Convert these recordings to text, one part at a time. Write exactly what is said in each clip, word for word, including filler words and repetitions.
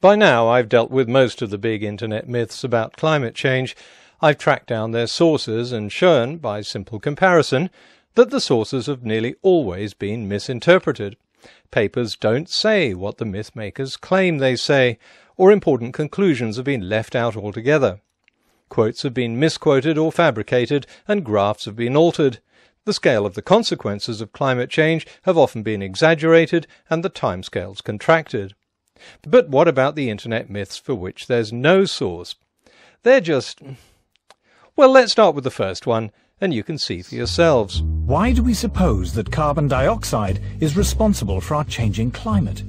By now I've dealt with most of the big internet myths about climate change. I've tracked down their sources and shown, by simple comparison, that the sources have nearly always been misinterpreted. Papers don't say what the myth makers claim they say, or important conclusions have been left out altogether. Quotes have been misquoted or fabricated, and graphs have been altered. The scale of the consequences of climate change have often been exaggerated, and the timescales contracted. But what about the internet myths for which there's no source? They're just... Well, let's start with the first one, and you can see for yourselves. Why do we suppose that carbon dioxide is responsible for our changing climate?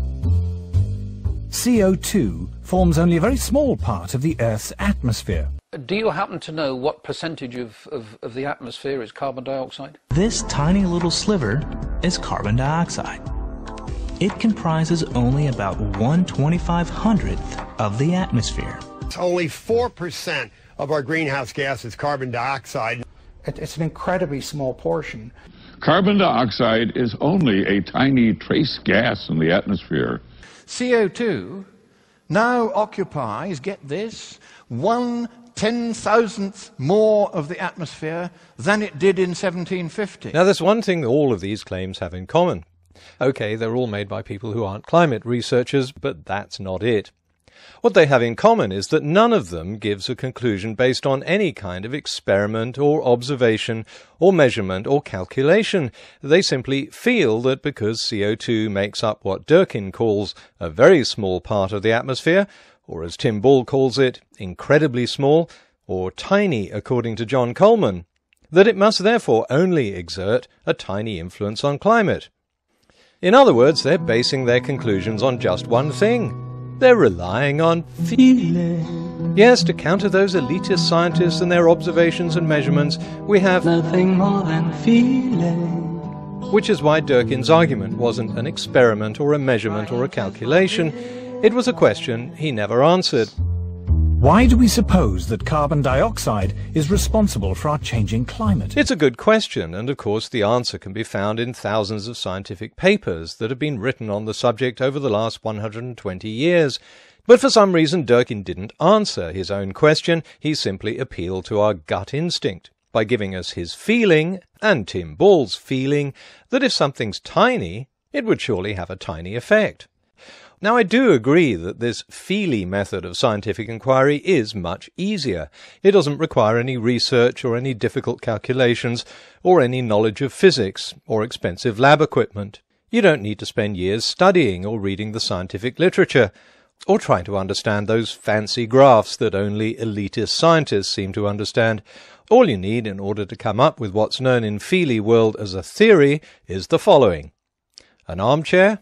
C O two forms only a very small part of the Earth's atmosphere. Do you happen to know what percentage of, of, of the atmosphere is carbon dioxide? This tiny little sliver is carbon dioxide. It comprises only about one twenty-five hundredth of the atmosphere. It's only four percent of our greenhouse gas is carbon dioxide. It's an incredibly small portion. Carbon dioxide is only a tiny trace gas in the atmosphere. C O two now occupies, get this, one ten thousandth more of the atmosphere than it did in seventeen fifty. Now there's one thing all of these claims have in common. Okay, they're all made by people who aren't climate researchers, but that's not it. What they have in common is that none of them gives a conclusion based on any kind of experiment or observation or measurement or calculation. They simply feel that because C O two makes up what Durkin calls a very small part of the atmosphere, or as Tim Ball calls it, incredibly small, or tiny according to John Coleman, that it must therefore only exert a tiny influence on climate. In other words, they're basing their conclusions on just one thing. They're relying on feeling. Yes, to counter those elitist scientists and their observations and measurements, we have nothing more than feeling. Which is why Durkin's argument wasn't an experiment or a measurement or a calculation. It was a question he never answered. Why do we suppose that carbon dioxide is responsible for our changing climate? It's a good question, and of course the answer can be found in thousands of scientific papers that have been written on the subject over the last one hundred twenty years. But for some reason Durkin didn't answer his own question. He simply appealed to our gut instinct by giving us his feeling, and Tim Ball's feeling, that if something's tiny, it would surely have a tiny effect. Now, I do agree that this Feely method of scientific inquiry is much easier. It doesn't require any research or any difficult calculations or any knowledge of physics or expensive lab equipment. You don't need to spend years studying or reading the scientific literature or trying to understand those fancy graphs that only elitist scientists seem to understand. All you need in order to come up with what's known in Feely world as a theory is the following. An armchair.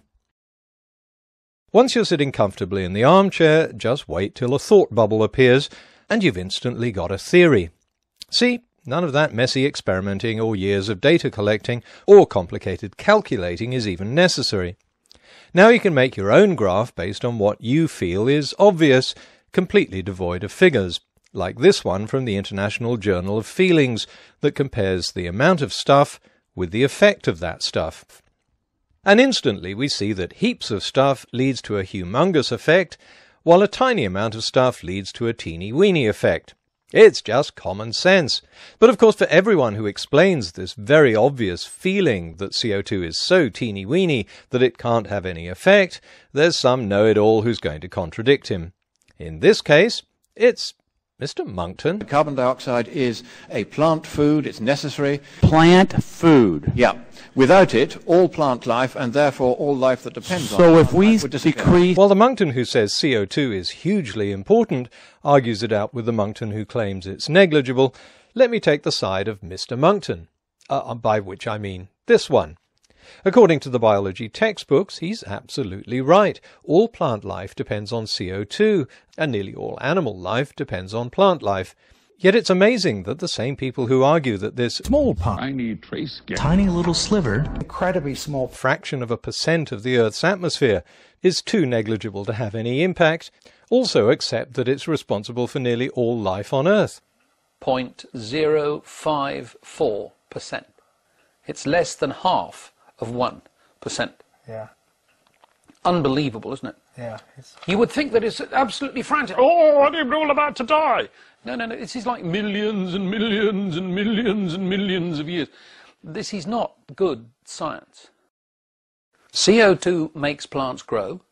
Once you're sitting comfortably in the armchair, just wait till a thought bubble appears, and you've instantly got a theory. See, none of that messy experimenting or years of data collecting or complicated calculating is even necessary. Now you can make your own graph based on what you feel is obvious, completely devoid of figures, like this one from the International Journal of Feelings that compares the amount of stuff with the effect of that stuff. And instantly we see that heaps of stuff leads to a humongous effect, while a tiny amount of stuff leads to a teeny-weeny effect. It's just common sense. But of course for everyone who explains this very obvious feeling that C O two is so teeny-weeny that it can't have any effect, there's some know-it-all who's going to contradict him. In this case, it's Mister Monckton. Carbon dioxide is a plant food, it's necessary. Plant food? Yeah. Without it, all plant life, and therefore all life that depends on it, so if we decrease... While the Monckton who says C O two is hugely important argues it out with the Monckton who claims it's negligible, let me take the side of Mister Monckton, uh, by which I mean this one. According to the biology textbooks, he's absolutely right. All plant life depends on C O two, and nearly all animal life depends on plant life. Yet it's amazing that the same people who argue that this small part, tiny trace gas, tiny little sliver, incredibly small fraction of a percent of the Earth's atmosphere is too negligible to have any impact, also accept that it's responsible for nearly all life on Earth. zero point zero five four percent. It's less than half of one percent. Yeah. unbelievable, isn't it? Yeah. It's... You would think that it's absolutely frantic. Oh, I'm all about to die. No, no, no. This is like millions and millions and millions and millions of years. This is not good science. C O two makes plants grow,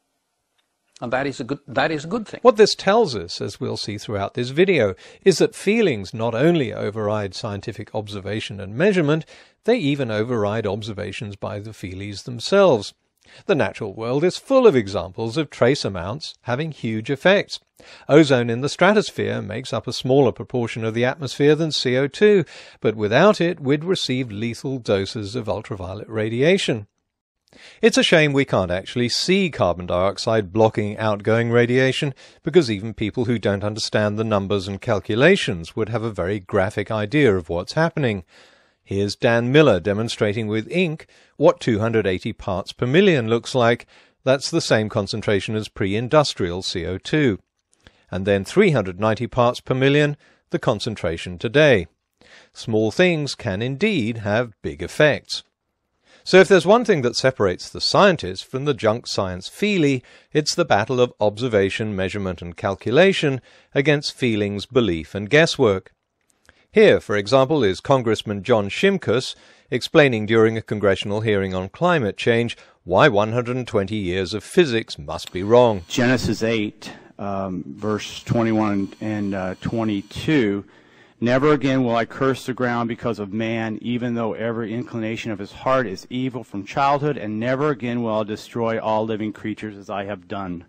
and that is a good, that is a good thing. What this tells us, as we'll see throughout this video, is that feelings not only override scientific observation and measurement, they even override observations by the Feelies themselves. The natural world is full of examples of trace amounts having huge effects. Ozone in the stratosphere makes up a smaller proportion of the atmosphere than C O two, but without it we'd receive lethal doses of ultraviolet radiation. It's a shame we can't actually see carbon dioxide blocking outgoing radiation, because even people who don't understand the numbers and calculations would have a very graphic idea of what's happening. Here's Dan Miller demonstrating with ink what two hundred eighty parts per million looks like. That's the same concentration as pre-industrial C O two. And then three hundred ninety parts per million, the concentration today. Small things can indeed have big effects. So if there's one thing that separates the scientist from the junk science feelie, it's the battle of observation, measurement and calculation against feelings, belief and guesswork. Here, for example, is Congressman John Shimkus explaining during a congressional hearing on climate change why one hundred twenty years of physics must be wrong. Genesis eight, um, verse twenty-one and uh, twenty-two, never again will I curse the ground because of man, even though every inclination of his heart is evil from childhood, and never again will I destroy all living creatures as I have done.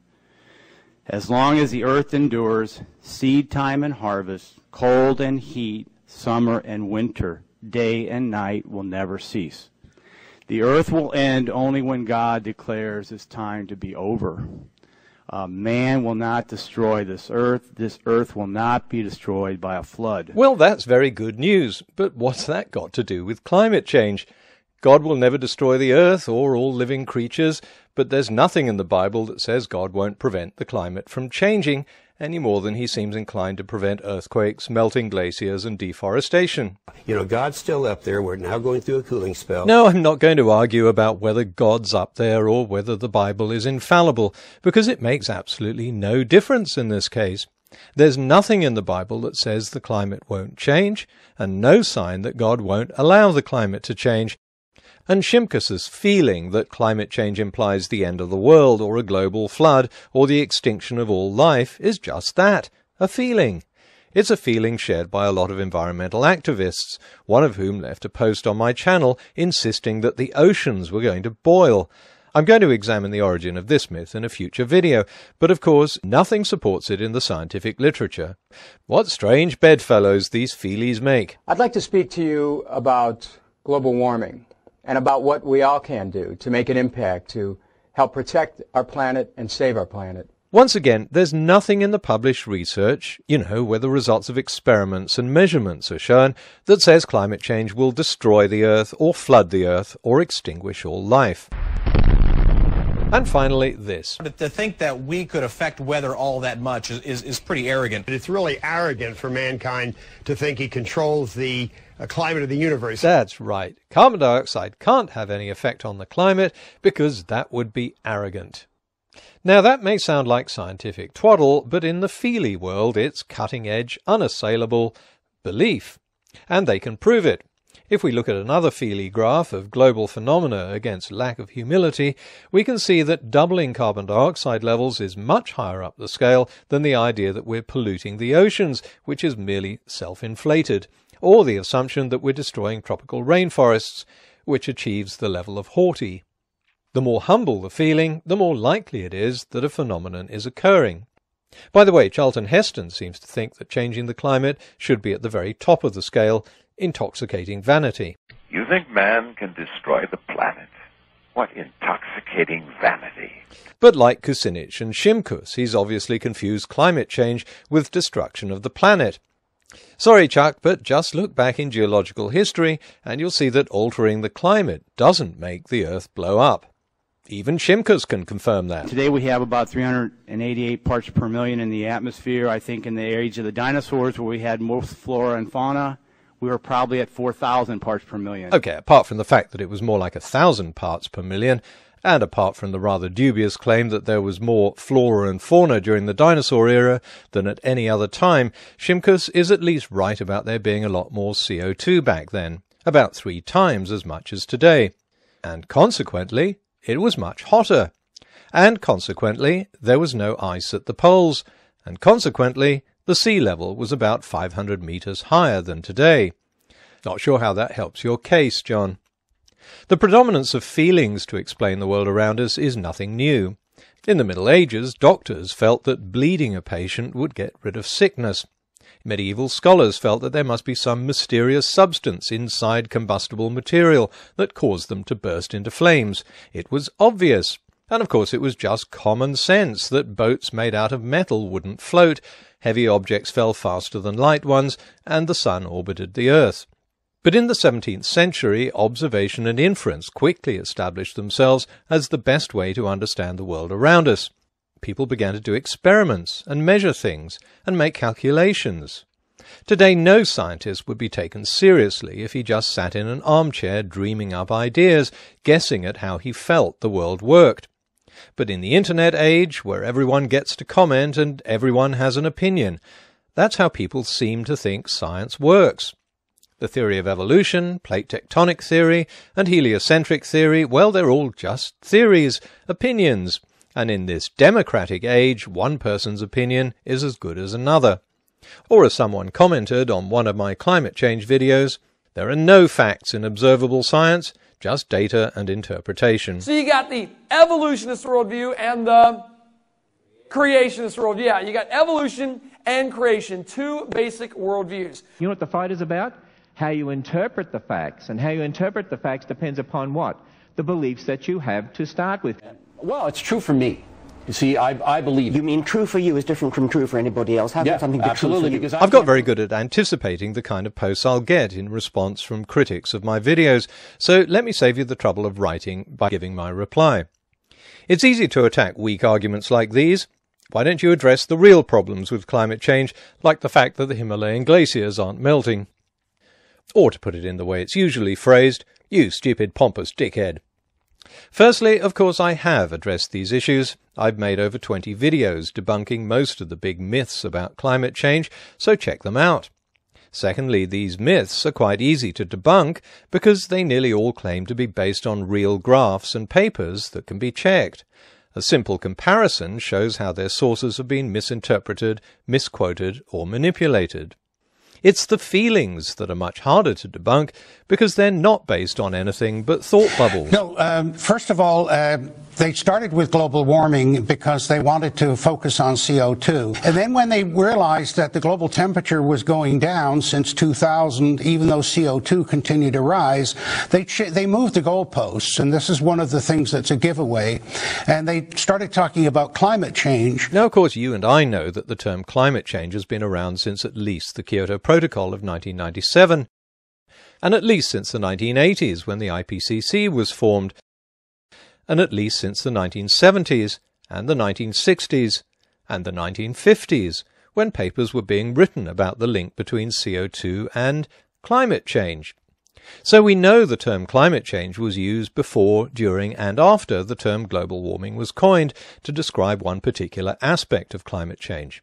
As long as the earth endures, seed time and harvest, cold and heat, summer and winter, day and night will never cease. The earth will end only when God declares it's time to be over. Uh, man will not destroy this earth. This earth will not be destroyed by a flood. Well, that's very good news, but what's that got to do with climate change? God will never destroy the earth or all living creatures, but there's nothing in the Bible that says God won't prevent the climate from changing, any more than he seems inclined to prevent earthquakes, melting glaciers and deforestation. You know, God's still up there. We're now going through a cooling spell. No, I'm not going to argue about whether God's up there or whether the Bible is infallible, because it makes absolutely no difference in this case. There's nothing in the Bible that says the climate won't change, and no sign that God won't allow the climate to change. And Shimkus's feeling that climate change implies the end of the world or a global flood or the extinction of all life is just that, a feeling. It's a feeling shared by a lot of environmental activists, one of whom left a post on my channel insisting that the oceans were going to boil. I'm going to examine the origin of this myth in a future video, but of course nothing supports it in the scientific literature. What strange bedfellows these feelies make. I'd like to speak to you about global warming, and about what we all can do to make an impact to help protect our planet and save our planet. Once again, there's nothing in the published research, you know, where the results of experiments and measurements are shown, that says climate change will destroy the Earth or flood the Earth or extinguish all life. And finally, this. To think that we could affect weather all that much is, is, is pretty arrogant. It's really arrogant for mankind to think he controls the uh, climate of the universe. That's right. Carbon dioxide can't have any effect on the climate because that would be arrogant. Now that may sound like scientific twaddle, but in the feelie world it's cutting-edge, unassailable belief. And they can prove it. If we look at another feelie graph of global phenomena against lack of humility, we can see that doubling carbon dioxide levels is much higher up the scale than the idea that we're polluting the oceans, which is merely self-inflated, or the assumption that we're destroying tropical rainforests, which achieves the level of haughty. The more humble the feeling, the more likely it is that a phenomenon is occurring. By the way, Charlton Heston seems to think that changing the climate should be at the very top of the scale, intoxicating vanity. You think man can destroy the planet? What intoxicating vanity. But like Kucinich and Shimkus, he's obviously confused climate change with destruction of the planet. Sorry, Chuck, but just look back in geological history and you'll see that altering the climate doesn't make the Earth blow up. Even Shimkus can confirm that. Today we have about three hundred eighty-eight parts per million in the atmosphere. I think in the age of the dinosaurs, where we had most flora and fauna, we were probably at four thousand parts per million. Okay, apart from the fact that it was more like a thousand parts per million, And apart from the rather dubious claim that there was more flora and fauna during the dinosaur era than at any other time, Shimkus is at least right about there being a lot more C O two back then, about three times as much as today. And consequently, it was much hotter. And consequently, there was no ice at the poles. And consequently, the sea level was about five hundred metres higher than today. Not sure how that helps your case, John. The predominance of feelings to explain the world around us is nothing new. In the Middle Ages, doctors felt that bleeding a patient would get rid of sickness. Medieval scholars felt that there must be some mysterious substance inside combustible material that caused them to burst into flames. It was obvious. And of course it was just common sense that boats made out of metal wouldn't float, heavy objects fell faster than light ones, and the sun orbited the Earth. But in the seventeenth century, observation and inference quickly established themselves as the best way to understand the world around us. People began to do experiments and measure things and make calculations. Today no scientist would be taken seriously if he just sat in an armchair dreaming up ideas, guessing at how he felt the world worked. But in the internet age, where everyone gets to comment and everyone has an opinion, that's how people seem to think science works. The theory of evolution, plate tectonic theory, and heliocentric theory, well, they're all just theories, opinions, and in this democratic age, one person's opinion is as good as another. Or as someone commented on one of my climate change videos, there are no facts in observable science, just data and interpretation. So you got the evolutionist worldview and the creationist worldview. Yeah, you got evolution and creation, two basic worldviews. You know what the fight is about? How you interpret the facts, and how you interpret the facts depends upon what? The beliefs that you have to start with. Well, it's true for me. You see, I, I believe... You mean true for you is different from true for anybody else? How yeah, can something be absolutely, true for you? Because I've got very good at anticipating the kind of posts I'll get in response from critics of my videos, so let me save you the trouble of writing by giving my reply. It's easy to attack weak arguments like these. Why don't you address the real problems with climate change, like the fact that the Himalayan glaciers aren't melting? Or, to put it in the way it's usually phrased, you stupid pompous dickhead. Firstly, of course, I have addressed these issues. I've made over twenty videos debunking most of the big myths about climate change, so check them out. Secondly, these myths are quite easy to debunk because they nearly all claim to be based on real graphs and papers that can be checked. A simple comparison shows how their sources have been misinterpreted, misquoted, or manipulated. It's the feelings that are much harder to debunk because they're not based on anything but thought bubbles. No, um, first of all, uh, they started with global warming because they wanted to focus on C O two. And then when they realized that the global temperature was going down since two thousand, even though C O two continued to rise, they, ch they moved the goalposts. And this is one of the things that's a giveaway. And they started talking about climate change. Now, of course, you and I know that the term climate change has been around since at least the Kyoto Protocol of nineteen ninety-seven, and at least since the nineteen eighties when the I P C C was formed, and at least since the nineteen seventies, and the nineteen sixties, and the nineteen fifties, when papers were being written about the link between C O two and climate change. So we know the term climate change was used before, during, and after the term global warming was coined to describe one particular aspect of climate change.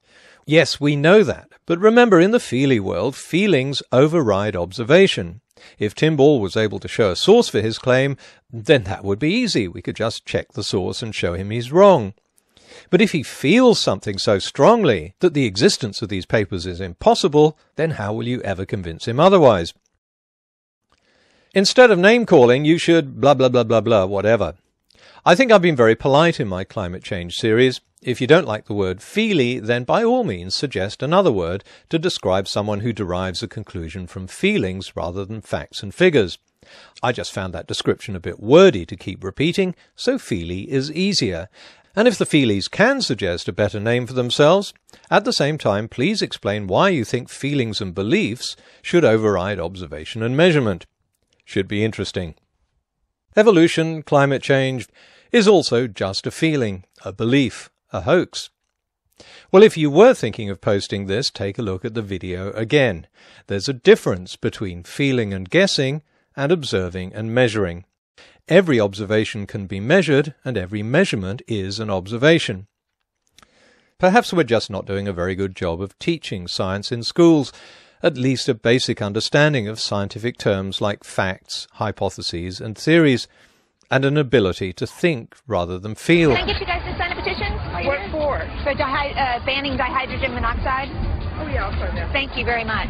Yes, we know that, but remember, in the Feely world, feelings override observation. If Tim Ball was able to show a source for his claim, then that would be easy. We could just check the source and show him he's wrong. But if he feels something so strongly that the existence of these papers is impossible, then how will you ever convince him otherwise? Instead of name-calling, you should blah blah blah blah blah whatever. I think I've been very polite in my climate change series. If you don't like the word feely, then by all means suggest another word to describe someone who derives a conclusion from feelings rather than facts and figures. I just found that description a bit wordy to keep repeating, so feely is easier. And if the Feelies can suggest a better name for themselves, at the same time please explain why you think feelings and beliefs should override observation and measurement. Should be interesting. Evolution, climate change, is also just a feeling, a belief, a hoax. Well, if you were thinking of posting this, take a look at the video again. There's a difference between feeling and guessing and observing and measuring. every observation can be measured, and every measurement is an observation. Perhaps we're just not doing a very good job of teaching science in schools, at least a basic understanding of scientific terms like facts, hypotheses, and theories, and an ability to think rather than feel. Can I get you guys to sign a petition? What for? For di uh, banning dihydrogen monoxide? Oh, yeah, I'll sign that. Thank you very much.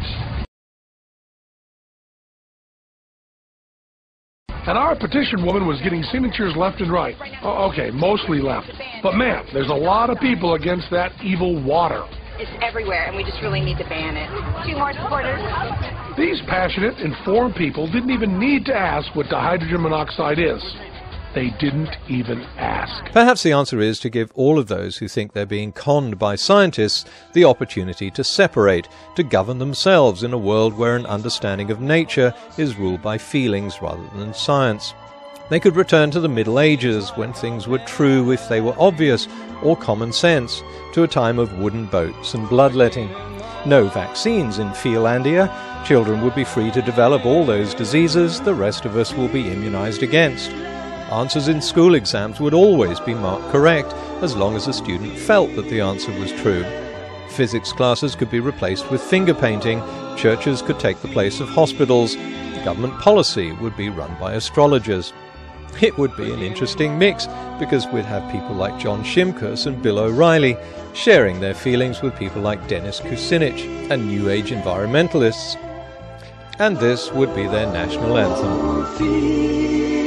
And our petition woman was getting signatures left and right. Oh, okay, mostly left. But man, there's a lot of people against that evil water. It's everywhere, and we just really need to ban it. Two more supporters. These passionate, informed people didn't even need to ask what dihydrogen monoxide is. They didn't even ask. Perhaps the answer is to give all of those who think they're being conned by scientists the opportunity to separate, to govern themselves in a world where an understanding of nature is ruled by feelings rather than science. They could return to the Middle Ages, when things were true if they were obvious, or common sense, to a time of wooden boats and bloodletting. No vaccines in Feelandia. Children would be free to develop all those diseases the rest of us will be immunized against. Answers in school exams would always be marked correct, as long as the student felt that the answer was true. Physics classes could be replaced with finger painting, churches could take the place of hospitals, government policy would be run by astrologers. It would be an interesting mix, because we'd have people like John Shimkus and Bill O'Reilly sharing their feelings with people like Dennis Kucinich and New Age environmentalists. And this would be their national anthem.